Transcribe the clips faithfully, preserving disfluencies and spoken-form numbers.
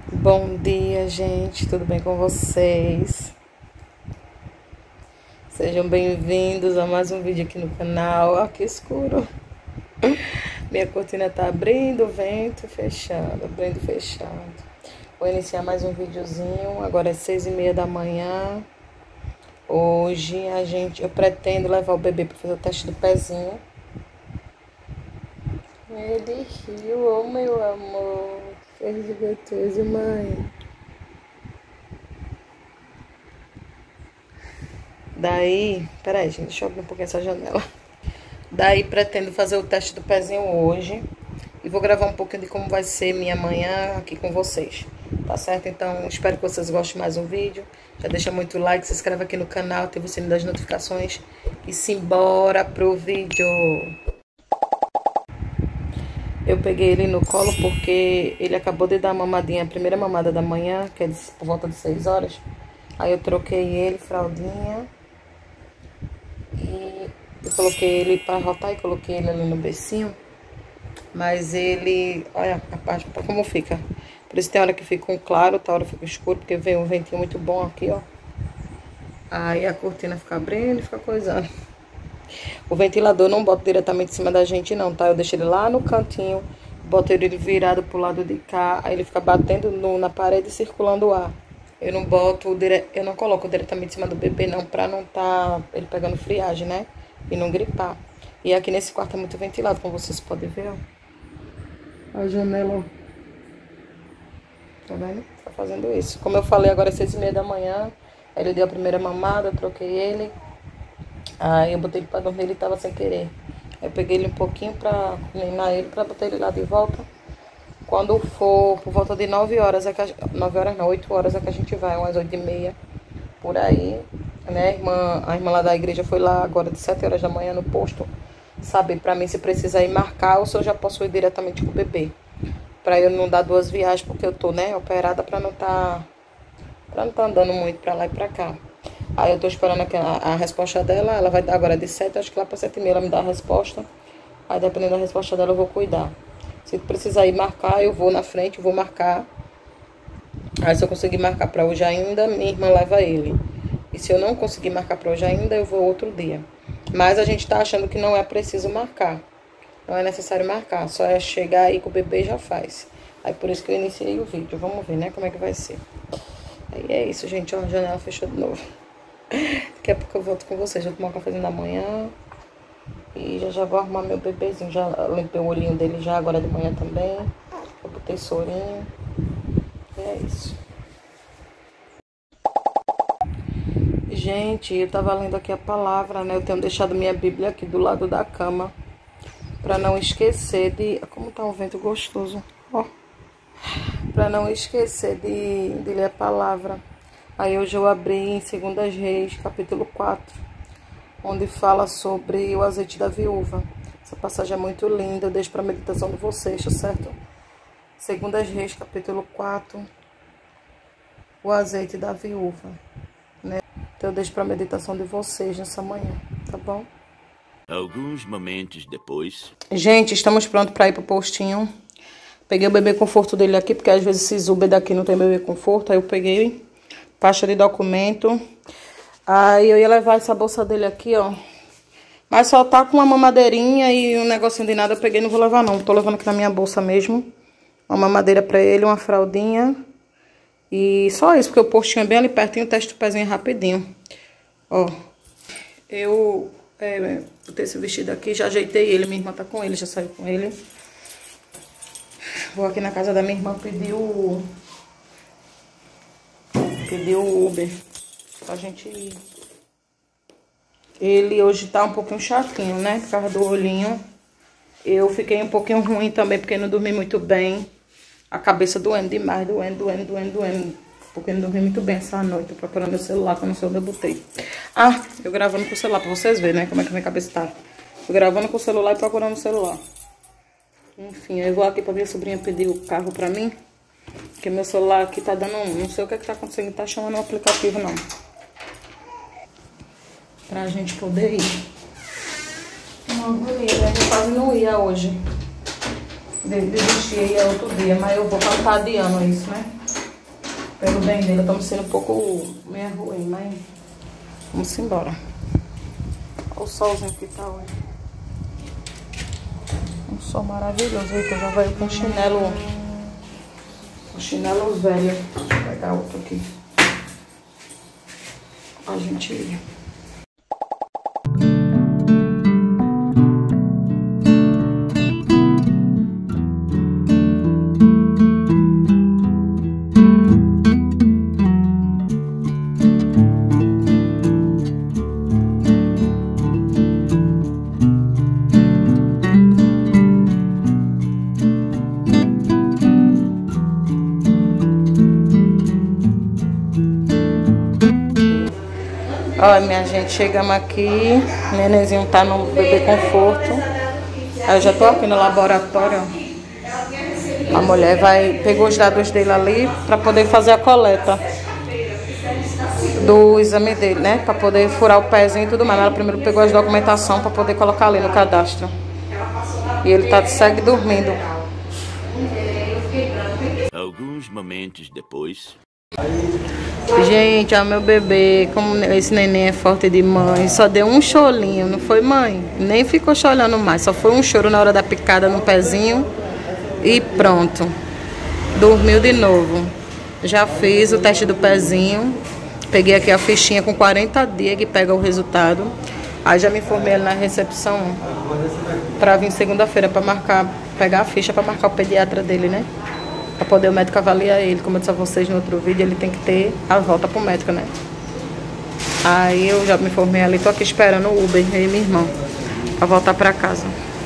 Bom dia, gente, tudo bem com vocês? Sejam bem-vindos a mais um vídeo aqui no canal. Ó, que escuro. Minha cortina tá abrindo, vento, fechando, abrindo, fechando. Vou iniciar mais um videozinho, agora é seis e meia da manhã. Hoje a gente, eu pretendo levar o bebê para fazer o teste do pezinho. Ele riu, oh meu amor, fez de gostoso, mãe. Daí, peraí, gente, deixa eu abrir um pouquinho essa janela. Daí pretendo fazer o teste do pezinho hoje. E vou gravar um pouquinho de como vai ser minha manhã aqui com vocês. Tá certo? Então, espero que vocês gostem mais um vídeo. Já deixa muito like, se inscreve aqui no canal, ativa o sininho das notificações. E simbora pro vídeo. Eu peguei ele no colo porque ele acabou de dar a mamadinha, a primeira mamada da manhã, que é por volta de seis horas. Aí eu troquei ele, fraldinha. E eu coloquei ele para rotar e coloquei ele ali no bercinho. Mas ele, olha a parte como fica. Por isso tem hora que fica um claro, tem hora que fica escuro, porque vem um ventinho muito bom aqui, ó. Aí a cortina fica abrindo e fica coisando. O ventilador não boto diretamente em cima da gente não, tá? Eu deixo ele lá no cantinho, boto ele virado pro lado de cá, aí ele fica batendo no, na parede e circulando o ar. Eu não boto, dire... eu não coloco diretamente em cima do bebê não, pra não tá ele pegando friagem, né? E não gripar. E aqui nesse quarto é muito ventilado, como vocês podem ver, ó. A janela, ó. Tá vendo? Tá fazendo isso. Como eu falei, agora é seis e meia da manhã. Aí ele deu a primeira mamada, eu troquei ele. Aí eu botei ele pra dormir, ele tava sem querer. Aí eu peguei ele um pouquinho pra ninar ele, pra botar ele lá de volta. Quando for por volta de nove horas, é que a, nove horas não, oito horas é que a gente vai, umas oito e meia, por aí, né? A irmã, a irmã lá da igreja foi lá agora de sete horas da manhã no posto, saber pra mim se precisa ir marcar ou se eu já posso ir diretamente com o bebê. Pra eu não dar duas viagens, porque eu tô, né, operada pra não tá, pra não tá andando muito pra lá e pra cá. Aí eu tô esperando aqui a, a resposta dela, ela vai dar agora de sete, acho que lá pra sete e meia ela me dá a resposta. Aí dependendo da resposta dela eu vou cuidar. Se precisar ir marcar, eu vou na frente, vou marcar. Aí se eu conseguir marcar pra hoje ainda, minha irmã leva ele. E se eu não conseguir marcar pra hoje ainda, eu vou outro dia. Mas a gente tá achando que não é preciso marcar. Não é necessário marcar, só é chegar aí com o bebê e já faz. Aí por isso que eu iniciei o vídeo. Vamos ver, né, como é que vai ser. Aí é isso, gente, ó, a janela fechou de novo. Daqui a pouco eu volto com vocês, já tomar um cafezinho da manhã. E já já vou arrumar meu bebezinho. Já limpei o olhinho dele já agora de manhã também. Eu botei sorinho. E é isso. Gente, eu tava lendo aqui a palavra, né? Eu tenho deixado minha Bíblia aqui do lado da cama. Pra não esquecer de... Como tá um vento gostoso, ó. Pra não esquecer de, de ler a palavra. Aí hoje eu abri em Segundas Reis, capítulo quatro. Onde fala sobre o azeite da viúva. Essa passagem é muito linda, eu deixo para meditação de vocês, tá certo? Segundas Reis, capítulo quatro, o azeite da viúva, né? Então eu deixo para meditação de vocês nessa manhã, tá bom? Alguns momentos depois... Gente, estamos prontos para ir pro postinho. Peguei o bebê conforto dele aqui, porque às vezes esses Uber daqui não tem bebê conforto, aí eu peguei pasta de documento. Aí eu ia levar essa bolsa dele aqui, ó. Mas só tá com uma mamadeirinha e um negocinho de nada eu peguei, não vou levar não. Tô levando aqui na minha bolsa mesmo. Uma mamadeira pra ele, uma fraldinha. E só isso, porque o postinho é bem ali pertinho, o teste do pezinho é rapidinho. Ó. Eu é, botei esse vestido aqui, já ajeitei ele. Minha irmã tá com ele, já saiu com ele. Vou aqui na casa da minha irmã pedir o... Pedir o Uber. Pra gente ir. Ele hoje tá um pouquinho chatinho, né? Por causa do olhinho. Eu fiquei um pouquinho ruim também, porque não dormi muito bem. A cabeça doendo demais, doendo, doendo, doendo, doendo. Porque não dormi muito bem essa noite. Tô procurando meu celular, que eu não sei onde eu botei. Ah, eu gravando com o celular, pra vocês verem, né? Como é que a minha cabeça tá. Eu gravando com o celular e procurando o celular. Enfim, eu vou aqui pra minha sobrinha pedir o carro pra mim. Porque meu celular aqui tá dando... Não sei o que é que tá acontecendo, tá chamando o aplicativo, não. Pra gente poder ir. Não, não ia, né? Eu quase não ia hoje. Desistir ia outro dia, mas eu vou estar adiando isso, né? Pelo bem dele, eu tô me sentindo um pouco meio ruim, mas vamos embora. Olha o solzinho que tá hoje. Um sol maravilhoso. Eita, já veio com chinelo. Com chinelo velho. Deixa eu pegar outro aqui. A gente ir. Olha, minha gente, chegamos aqui, o nenenzinho tá no bebê conforto. Aí eu já tô aqui no laboratório. A mulher vai, pegou os dados dele ali pra poder fazer a coleta do exame dele, né? Pra poder furar o pezinho e tudo mais. Ela primeiro pegou as documentação pra poder colocar ali no cadastro. E ele tá segue dormindo. Alguns momentos depois... Gente, ó, meu bebê, como esse neném é forte de mãe, só deu um chorinho, não foi, mãe? Nem ficou chorando mais, só foi um choro na hora da picada no pezinho e pronto. Dormiu de novo. Já fiz o teste do pezinho, peguei aqui a fichinha com quarenta dias que pega o resultado. Aí já me informei ali na recepção pra vir segunda-feira pra marcar, pegar a ficha pra marcar o pediatra dele, né? Pra poder o médico avaliar ele. Como eu disse a vocês no outro vídeo, ele tem que ter a volta pro médico, né? Aí eu já me formei ali, tô aqui esperando o Uber, eu e minha irmã, pra voltar pra casa.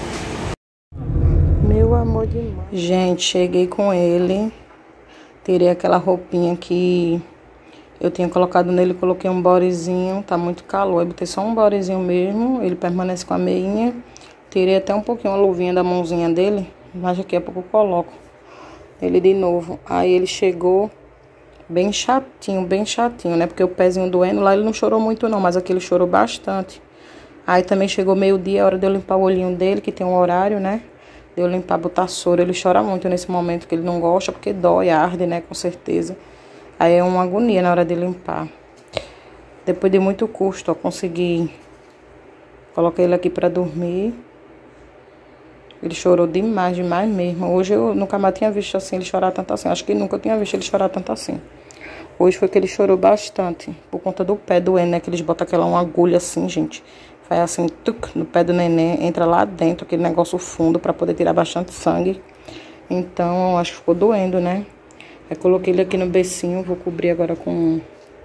Meu amor de mãe. Gente, cheguei com ele. Tirei aquela roupinha que eu tinha colocado nele, coloquei um bodyzinho, tá muito calor. Eu botei só um bodyzinho mesmo, ele permanece com a meinha. Tirei até um pouquinho a luvinha da mãozinha dele, mas daqui a pouco eu coloco ele de novo. Aí ele chegou bem chatinho, bem chatinho, né? Porque o pezinho doendo lá, ele não chorou muito não, mas aqui ele chorou bastante. Aí também chegou meio-dia, a hora de eu limpar o olhinho dele, que tem um horário, né? De eu limpar, botar soro. Ele chora muito nesse momento, que ele não gosta, porque dói, arde, né? Com certeza. Aí é uma agonia na hora de limpar. Depois de muito custo, ó, consegui colocar ele aqui pra dormir. Ele chorou demais, demais mesmo. Hoje eu nunca mais tinha visto assim ele chorar tanto assim. Acho que nunca tinha visto ele chorar tanto assim. Hoje foi que ele chorou bastante. Por conta do pé doendo, né? Que eles botam aquela uma agulha assim, gente. Faz assim, tuc, no pé do neném. Entra lá dentro, aquele negócio fundo, pra poder tirar bastante sangue. Então, acho que ficou doendo, né? Aí coloquei ele aqui no becinho. Vou cobrir agora com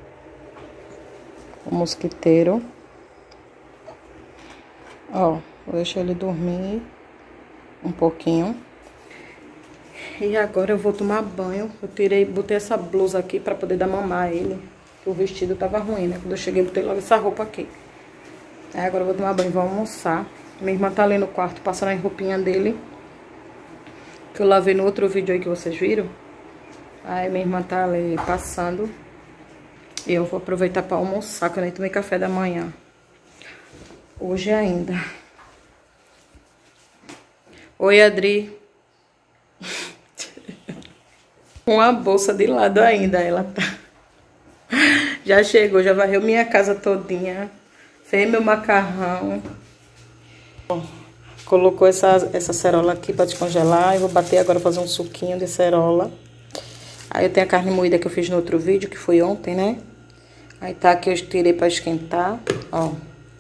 o mosquiteiro. Ó, vou deixar ele dormir um pouquinho. E agora eu vou tomar banho. Eu tirei, botei essa blusa aqui pra poder dar mamar a ele. Que o vestido tava ruim, né? Quando eu cheguei, botei logo essa roupa aqui. Aí agora eu vou tomar banho, vou almoçar. Minha irmã tá ali no quarto, passando a roupinha dele, que eu lavei no outro vídeo aí que vocês viram. Aí minha irmã tá ali passando. E eu vou aproveitar pra almoçar, que eu nem tomei café da manhã hoje ainda. Oi, Adri. Com a bolsa de lado ainda, ela tá. Já chegou, já varreu minha casa todinha. Fez meu macarrão. Colocou essa, essa cerola aqui pra descongelar. Eu vou bater agora, fazer um suquinho de cerola. Aí eu tenho a carne moída que eu fiz no outro vídeo, que foi ontem, né? Aí tá aqui, eu tirei pra esquentar, ó.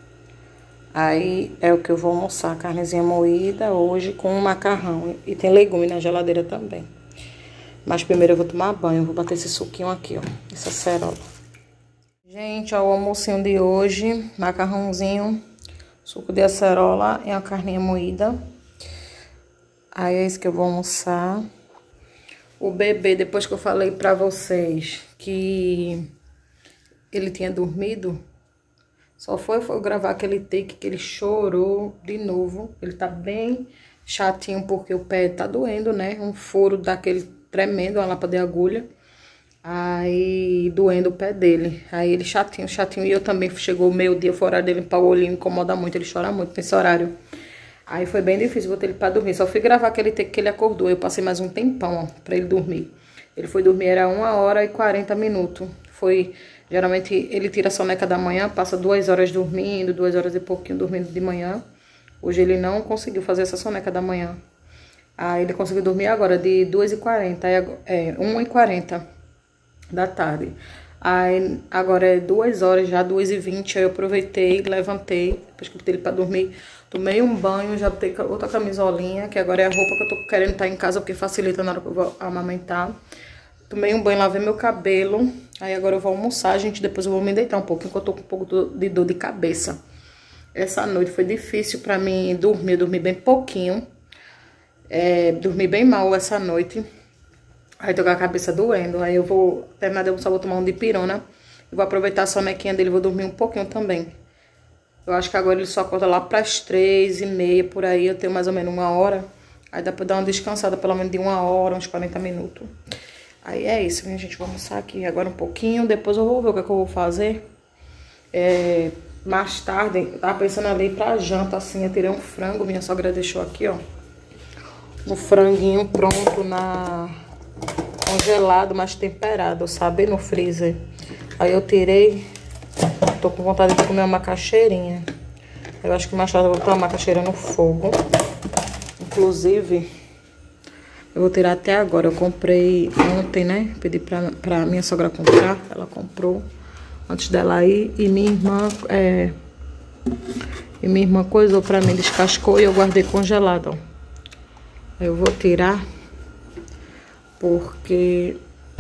Aí é o que eu vou almoçar, carnezinha moída hoje com um macarrão. E tem legume na geladeira também. Mas primeiro eu vou tomar banho, eu vou bater esse suquinho aqui, ó. Essa cerola. Gente, ó, o almocinho de hoje, macarrãozinho, suco de acerola e uma carninha moída. Aí é isso que eu vou almoçar. O bebê, depois que eu falei pra vocês que ele tinha dormido, só foi, foi gravar aquele take que ele chorou de novo. Ele tá bem chatinho porque o pé tá doendo, né? Um furo daquele tremendo, uma lapa de agulha. Aí doendo o pé dele. Aí ele chatinho, chatinho. E eu também, chegou o meio-dia, foi o horário dele limpar o olhinho, incomoda muito, ele chora muito nesse horário. Aí foi bem difícil, botei ele pra dormir. Só fui gravar aquele take que ele acordou. Eu passei mais um tempão, ó, pra ele dormir. Ele foi dormir, era uma hora e quarenta minutos. Foi, geralmente, ele tira a soneca da manhã, passa duas horas dormindo, duas horas e pouquinho dormindo de manhã. Hoje ele não conseguiu fazer essa soneca da manhã. Aí ele conseguiu dormir agora de duas e quarenta, é, uma e quarenta da tarde. Aí agora é duas horas, já duas e vinte, aí eu aproveitei, levantei, depois que eu botei ele pra dormir, tomei um banho, já botei outra camisolinha, que agora é a roupa que eu tô querendo estar em casa, porque facilita na hora que eu vou amamentar. Tomei um banho, lavei meu cabelo, aí agora eu vou almoçar, gente, depois eu vou me deitar um pouquinho, porque eu tô com um pouco de dor de cabeça. Essa noite foi difícil pra mim dormir, eu dormi bem pouquinho, é, dormi bem mal essa noite. Aí tô com a cabeça doendo, aí eu vou terminar de almoçar, vou tomar um dipirona. Eu vou aproveitar a sonequinha dele, vou dormir um pouquinho também. Eu acho que agora ele só acorda lá pras três e meia, por aí, eu tenho mais ou menos uma hora. Aí dá pra dar uma descansada, pelo menos de uma hora, uns quarenta minutos. Aí é isso, minha gente, vou almoçar aqui agora um pouquinho, depois eu vou ver o que, é que eu vou fazer. É, mais tarde, eu tava pensando ali pra janta, assim, eu tirei um frango, minha sogra deixou aqui, ó. Um franguinho pronto na... congelado, mas temperado, sabe? No freezer. Aí eu tirei. Tô com vontade de comer uma macaxeirinha. Eu acho que mais tarde eu vou botar uma macaxeira no fogo. Inclusive, eu vou tirar até agora. Eu comprei ontem, né? Pedi pra, pra minha sogra comprar. Ela comprou antes dela ir. E minha irmã, é... E minha irmã coisou pra mim, descascou e eu guardei congelado, ó. Eu vou tirar. Porque...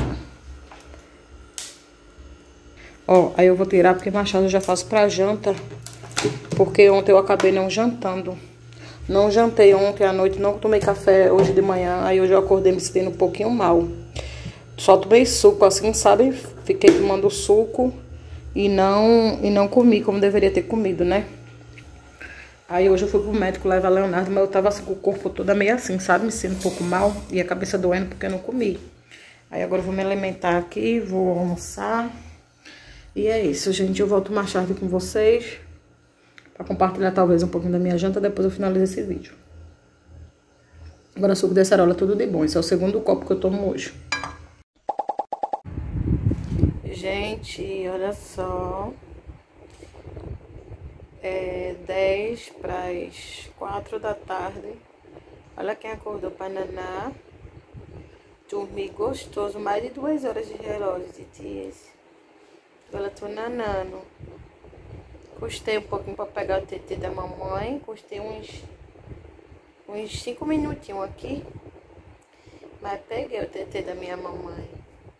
Ó, aí eu vou tirar porque machado eu já faço pra janta. Porque ontem eu acabei não jantando. Não jantei ontem à noite, não tomei café hoje de manhã. Aí hoje eu acordei me sentindo um pouquinho mal. Só tomei suco assim, sabe? Fiquei tomando suco e não, e não comi como deveria ter comido, né? Aí hoje eu fui pro médico levar Leonardo, mas eu tava assim, com o corpo todo meio assim, sabe? Me sentindo um pouco mal e a cabeça doendo porque eu não comi. Aí agora eu vou me alimentar aqui, vou almoçar. E é isso, gente. Eu volto mais tarde com vocês pra compartilhar talvez um pouquinho da minha janta, depois eu finalizo esse vídeo. Agora suco de acerola, tudo de bom. Esse é o segundo copo que eu tomo hoje. Gente, olha só. É dez para as quatro da tarde. Olha quem acordou pra naná. Dormi gostoso, mais de duas horas de relógio, tias. Agora tô nanando. Custei um pouquinho pra pegar o tetê da mamãe. Custei uns, uns cinco minutinhos aqui. Mas peguei o tetê da minha mamãe.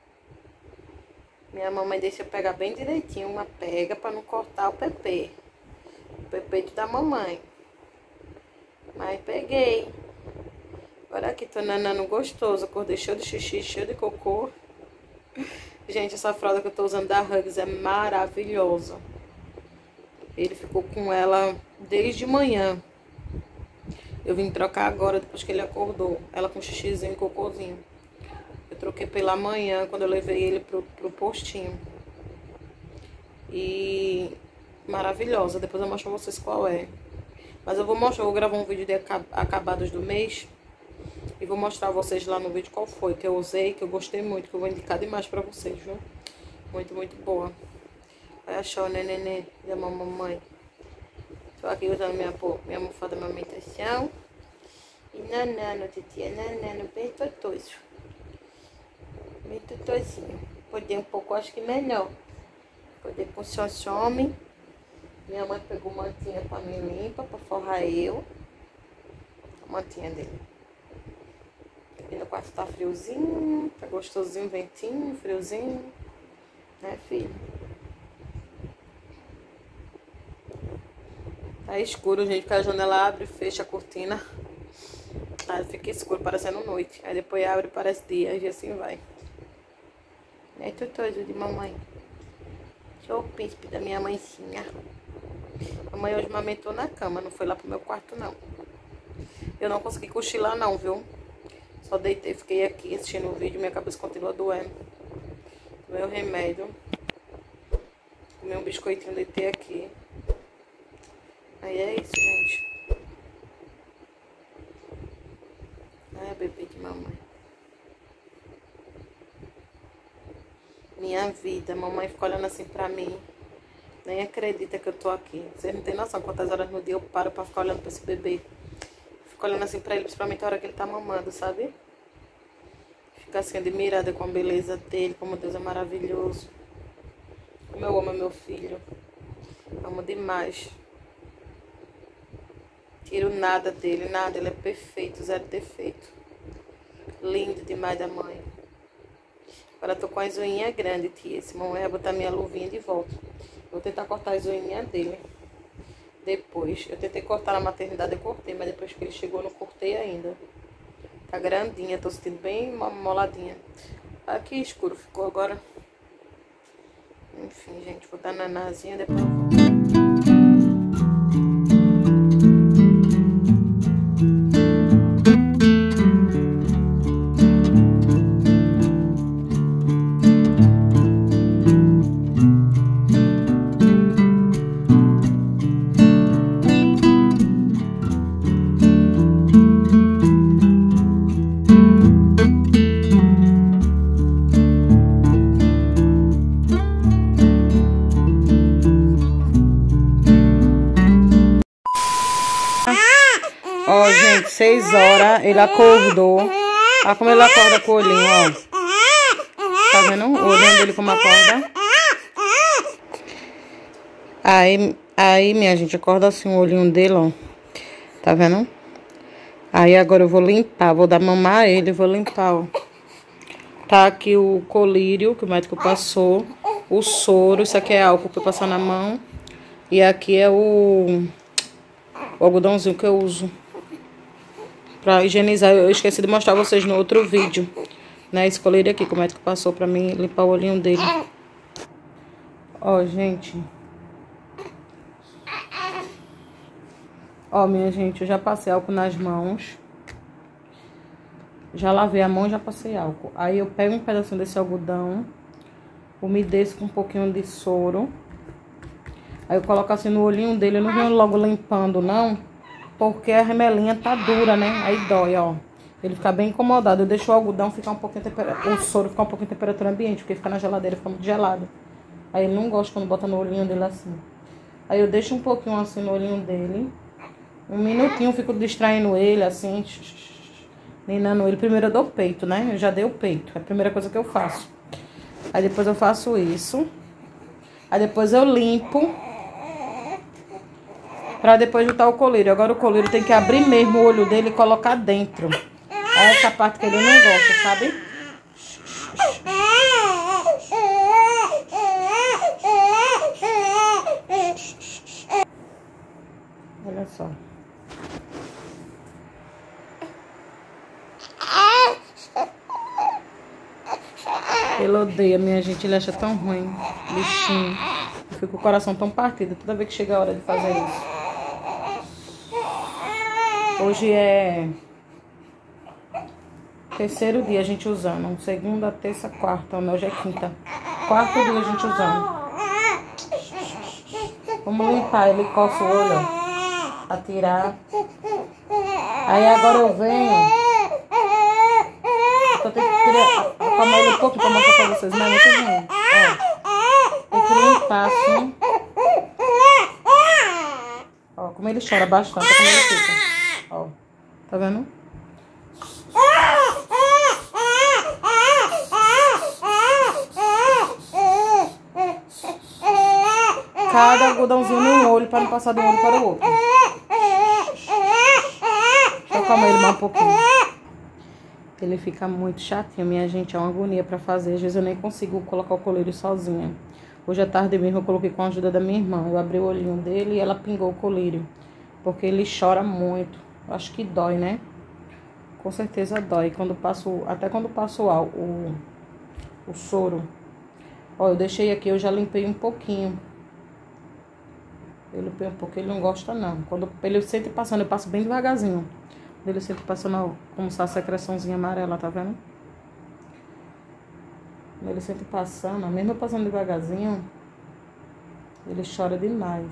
Minha mamãe deixa eu pegar bem direitinho. Uma pega pra não cortar o pepê. O pepeito da mamãe. Mas peguei. Agora aqui tô nanando gostoso. Acordei cheio de xixi, cheio de cocô. Gente, essa fralda que eu tô usando da Huggies é maravilhosa. Ele ficou com ela desde manhã. Eu vim trocar agora, depois que ele acordou. Ela com xixizinho e cocôzinho. Eu troquei pela manhã, quando eu levei ele pro, pro postinho. E... maravilhosa. Depois eu mostro pra vocês qual é. Mas eu vou mostrar, eu vou gravar um vídeo de acabados do mês. E vou mostrar a vocês lá no vídeo qual foi que eu usei, que eu gostei muito, que eu vou indicar demais pra vocês, viu? Muito, muito boa. Olha só, né, nenê da mamãe. Tô aqui usando minha, minha almofada de amamentação. E nanano, titia, nanano, bem totoso. Bem totozinho. Poder um pouco, acho que melhor. Poder com o some. Minha mãe pegou mantinha pra mim limpa, pra forrar eu. A mantinha dele. Ainda o quarto tá friozinho, tá gostosinho, ventinho, friozinho. Né, filho? Tá escuro, gente, porque a janela abre, fecha a cortina. Aí fica escuro, parecendo noite. Aí depois abre, parece dia, e assim vai. Né, tutoso de mamãe. Sou o príncipe da minha mãezinha. A mãe hoje amamentou na cama, não foi lá pro meu quarto, não. Eu não consegui cochilar, não, viu? Só deitei, fiquei aqui assistindo o vídeo, minha cabeça continua doendo. Tomei o remédio. Comi um biscoitinho, deitei aqui. Aí é isso, gente. Ai, bebê de mamãe. Minha vida, mamãe fica olhando assim pra mim. Nem acredita que eu tô aqui. Vocês não tem noção quantas horas no dia eu paro pra ficar olhando pra esse bebê. Fico olhando assim pra ele, principalmente a hora que ele tá mamando, sabe? Fico assim admirada com a beleza dele, como Deus é maravilhoso. Como eu amo meu filho. Amo demais. Tiro nada dele, nada. Ele é perfeito, zero defeito. Lindo demais da mãe. Agora eu tô com as unhas grandes, tia. Esse mamãe vai botar minha luvinha de volta. Vou tentar cortar as unhas dele. Depois. Eu tentei cortar na maternidade, eu cortei. Mas depois que ele chegou, eu não cortei ainda. Tá grandinha, tô sentindo bem moladinha. Aqui escuro ficou agora. Enfim, gente, vou dar nanazinha, depois eu vou. Ó, gente, seis horas, ele acordou. Olha como ele acorda com o olhinho, ó. Tá vendo o olhinho dele como acorda? Aí, aí, minha gente, acorda assim o olhinho dele, ó. Tá vendo? Aí agora eu vou limpar, vou dar mamar a ele, vou limpar, ó. Tá aqui o colírio que o médico passou. O soro, isso aqui é álcool pra eu passar na mão. E aqui é o, o algodãozinho que eu uso pra higienizar. Eu esqueci de mostrar vocês no outro vídeo, né? Esse colírio aqui que o médico passou pra mim limpar o olhinho dele. Ó, gente. Ó, minha gente, eu já passei álcool nas mãos. Já lavei a mão e já passei álcool. Aí eu pego um pedacinho desse algodão, umedeço com um pouquinho de soro. Aí eu coloco assim no olhinho dele. Eu não venho logo limpando, não, porque a remelinha tá dura, né? Aí dói, ó. Ele fica bem incomodado. Eu deixo o algodão ficar um pouquinho temperatura, o soro ficar um pouquinho em temperatura ambiente, porque fica na geladeira, fica muito gelado. Aí ele não gosta quando bota no olhinho dele assim. Aí eu deixo um pouquinho assim no olhinho dele. Um minutinho, fico distraindo ele, assim, ninando ele. Primeiro eu dou peito, né? Eu já dei o peito. É a primeira coisa que eu faço. Aí depois eu faço isso. Aí depois eu limpo. Pra depois botar o colírio. Agora o colírio tem que abrir mesmo o olho dele e colocar dentro. É essa parte que ele não gosta, sabe? Olha só. Ele odeia, minha gente. Ele acha tão ruim. Bichinho. Eu fico com o coração tão partido toda vez que chega a hora de fazer isso. Hoje é terceiro dia a gente usando. Segunda, terça, quarta. Hoje é quinta. Quarto dia a gente usando. Vamos limpar. Ele coça o olho, ó. Atirar. Aí agora eu venho. Eu tenho que tirar, acalmar ele um pouco pra mostrar pra vocês. Não é muito ruim. Ó. Tem que limpar assim. Ó, como ele chora bastante. Olha como ele fica. Ó, tá vendo? Cada algodãozinho no olho para não passar de um olho para o outro. Deixa eu acalmar ele mais um pouquinho. Ele fica muito chatinho, minha gente. É uma agonia para fazer. Às vezes eu nem consigo colocar o colírio sozinha. Hoje à tarde mesmo eu coloquei com a ajuda da minha irmã. Eu abri o olhinho dele e ela pingou o colírio. Porque ele chora muito. Acho que dói, né? Com certeza dói. Quando passo, até quando passo o, o, o soro. Ó, eu deixei aqui, eu já limpei um pouquinho. Eu limpei um pouquinho, ele não gosta não. Quando ele sente passando, eu passo bem devagarzinho. Quando ele sente passando, como se a secreçãozinha amarela, tá vendo? Quando ele sente passando, mesmo eu passando devagarzinho, ele chora demais.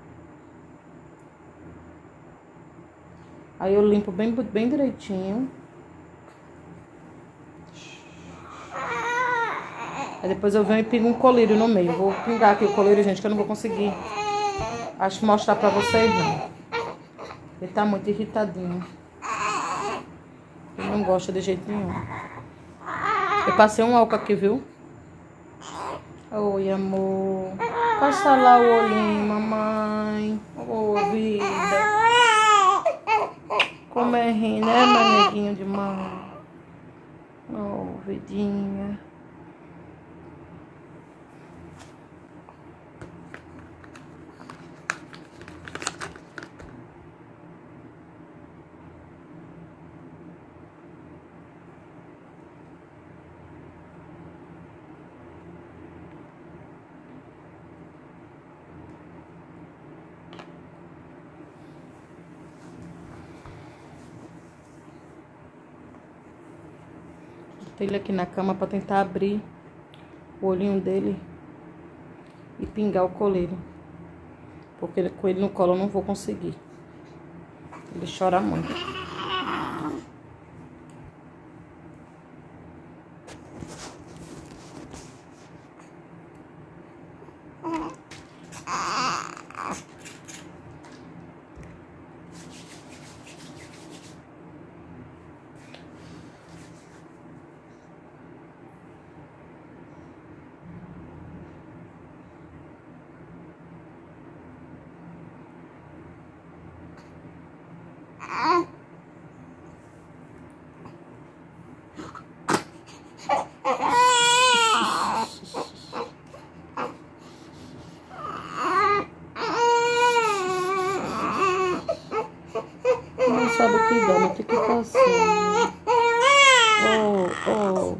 Aí eu limpo bem, bem direitinho. Aí depois eu venho e pingo um colírio no meio. Vou pingar aqui o colírio, gente, que eu não vou conseguir. Acho que mostrar pra vocês, não. Ele tá muito irritadinho. Ele não gosta de jeito nenhum. Eu passei um álcool aqui, viu? Oi, amor. Passa lá o olhinho, mamãe. Ô, oh, vida. Como é rindo, né, meu neguinho de mãe? Ô, oh, vidinha. Botei ele aqui na cama pra tentar abrir o olhinho dele e pingar o coleiro. Porque ele, com ele no colo eu não vou conseguir. Ele chora muito. Não sabe o que dá, mas tem que passar. Oh, oh.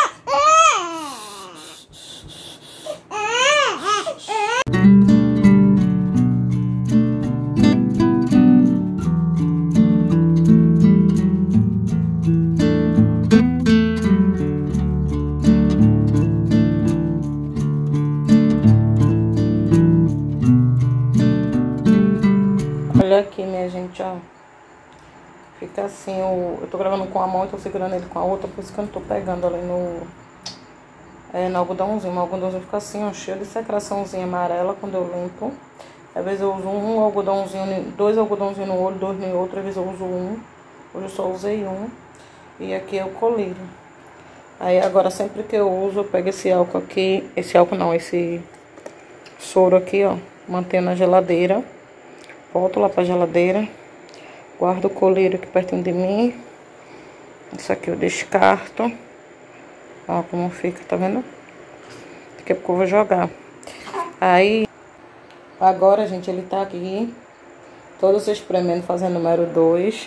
Olha aqui, minha gente, ó. Fica assim, o... eu tô gravando com a mão e tô segurando ele com a outra, por isso que eu não tô pegando ali no... É, no algodãozinho. O algodãozinho fica assim, ó, cheio de secreçãozinha amarela quando eu limpo. Às vezes eu uso um algodãozinho, dois algodãozinhos no olho, dois no outro, às vezes eu uso um. Hoje eu só usei um. E aqui é o colírio. Aí agora sempre que eu uso, eu pego esse álcool aqui, esse álcool não, esse soro aqui, ó. Mantenho na geladeira. Volto lá pra geladeira. Guardo o colírio aqui pertinho de mim. Isso aqui eu descarto. Ó como fica, tá vendo? Daqui a pouco eu vou jogar. Aí, agora, gente, ele tá aqui. Todos espremendo, fazendo número dois.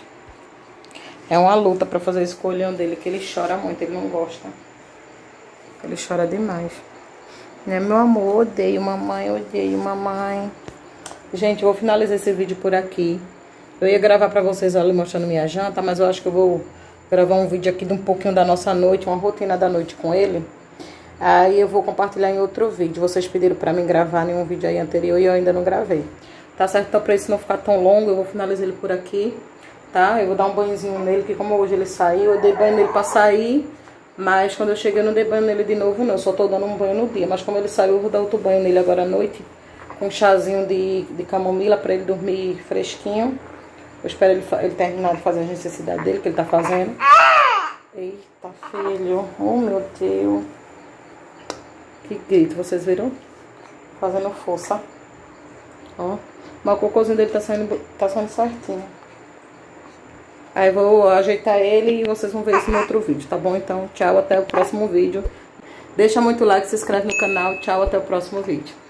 É uma luta pra fazer esse colhão dele, que ele chora muito, ele não gosta. Ele chora demais. Né, meu amor? Odeio mamãe, odeio mamãe. Gente, eu vou finalizar esse vídeo por aqui. Eu ia gravar pra vocês ali mostrando minha janta, mas eu acho que eu vou gravar um vídeo aqui de um pouquinho da nossa noite, uma rotina da noite com ele. Aí eu vou compartilhar em outro vídeo. Vocês pediram pra mim gravar em um vídeo aí anterior e eu ainda não gravei. Tá certo? Então pra isso não ficar tão longo, eu vou finalizar ele por aqui, tá? Eu vou dar um banhozinho nele, que como hoje ele saiu, eu dei banho nele pra sair. Mas quando eu cheguei eu não dei banho nele de novo não, eu só tô dando um banho no dia. Mas como ele saiu, eu vou dar outro banho nele agora à noite, com um chazinho de, de camomila pra ele dormir fresquinho. Eu espero ele, ele terminar de fazer a necessidade dele, que ele tá fazendo. Eita, filho. Oh, meu Deus. Que grito, vocês viram? Fazendo força. Ó. Mas o cocôzinho dele tá saindo, tá saindo certinho. Aí eu vou ajeitar ele e vocês vão ver isso no outro vídeo, tá bom? Então, tchau, até o próximo vídeo. Deixa muito like, se inscreve no canal. Tchau, até o próximo vídeo.